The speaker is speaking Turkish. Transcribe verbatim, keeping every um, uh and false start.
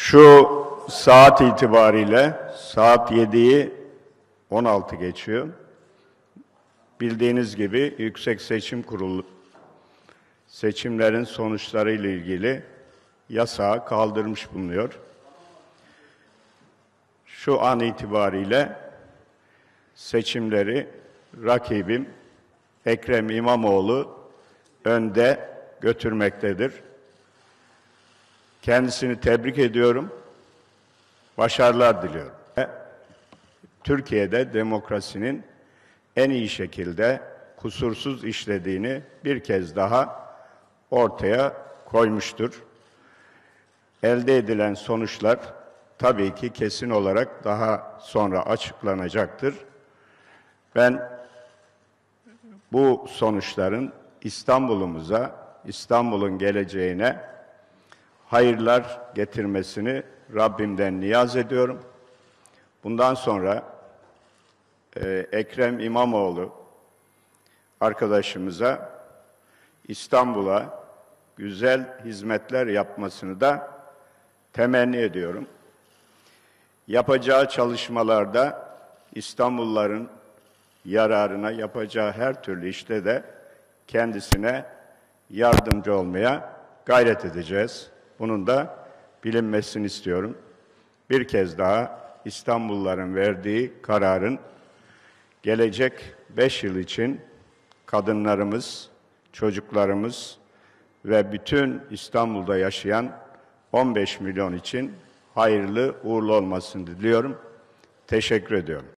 Şu saat itibariyle saat yediyi on altı geçiyor. Bildiğiniz gibi Yüksek Seçim Kurulu seçimlerin sonuçları ile ilgili yasağı kaldırmış bulunuyor. Şu an itibariyle seçimleri rakibim Ekrem İmamoğlu önde götürmektedir. Kendisini tebrik ediyorum. Başarılar diliyorum. Türkiye'de demokrasinin en iyi şekilde kusursuz işlediğini bir kez daha ortaya koymuştur. Elde edilen sonuçlar tabii ki kesin olarak daha sonra açıklanacaktır. Ben bu sonuçların İstanbul'umuza, İstanbul'un geleceğine hayırlar getirmesini Rabbimden niyaz ediyorum. Bundan sonra e, Ekrem İmamoğlu arkadaşımıza İstanbul'a güzel hizmetler yapmasını da temenni ediyorum. Yapacağı çalışmalarda İstanbulluların yararına yapacağı her türlü işte de kendisine yardımcı olmaya gayret edeceğiz. Bunun da bilinmesini istiyorum. Bir kez daha İstanbulluların verdiği kararın gelecek beş yıl için kadınlarımız, çocuklarımız ve bütün İstanbul'da yaşayan on beş milyon için hayırlı uğurlu olmasını diliyorum. Teşekkür ediyorum.